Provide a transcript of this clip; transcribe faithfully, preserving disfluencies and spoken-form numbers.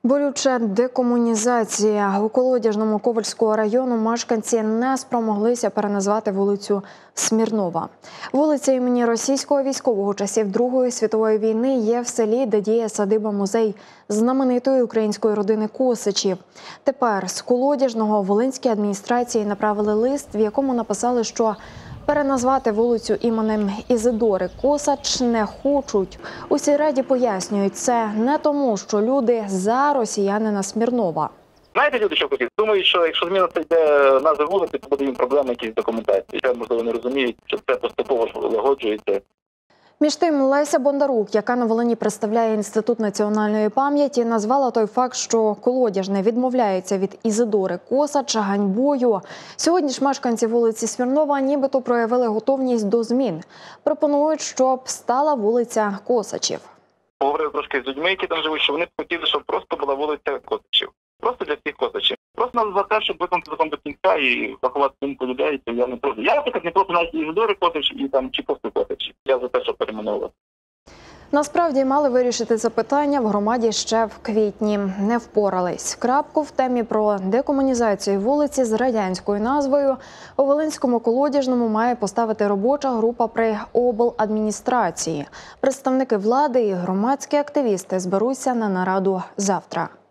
Болюча декомунізація. У Колодяжному Ковальського району мешканці не спромоглися переназвати вулицю Смірнова. Вулиця імені російського військового часів Другої світової війни є в селі, де діє садиба-музей знаменитої української родини Косачів. Тепер з Колодяжного волинській адміністрації направили лист, в якому написали, що переназвати вулицю іменем Ізидори Косач не хочуть. У сільраді пояснюють, це не тому, що люди за росіянина Смірнова. Знаєте, люди що хотять? Думають, що якщо зміна це йде назви вулиці, то буде їм проблема якісь документації. Це, можливо, не розуміють, що це поступово лагоджується. Між тим, Леся Бондарук, яка на Волині представляє Інститут національної пам'яті, назвала той факт, що Колодяжне відмовляється від Ізидори Косач ганьбою. Сьогодні ж мешканці вулиці Смірнова нібито проявили готовність до змін. Пропонують, щоб стала вулиця Косачів. Поговорив трошки з людьми, які там живуть, що вони хотіли, щоб просто була вулиця Косачів. Просто для всіх Косачів. Просто нас за те, щоб виконати закон до кінця і заховати думку людей, то я не проти. Я, наприклад, не проти навіть Ізидори Косач і там чи просто Косачів. Я за те, щоб перейменовувати. Насправді мали вирішити це питання в громаді ще в квітні. Не впорались. Крапку в темі про декомунізацію вулиці з радянською назвою у Волинському Колодяжному має поставити робоча група при обладміністрації. Представники влади і громадські активісти зберуться на нараду завтра.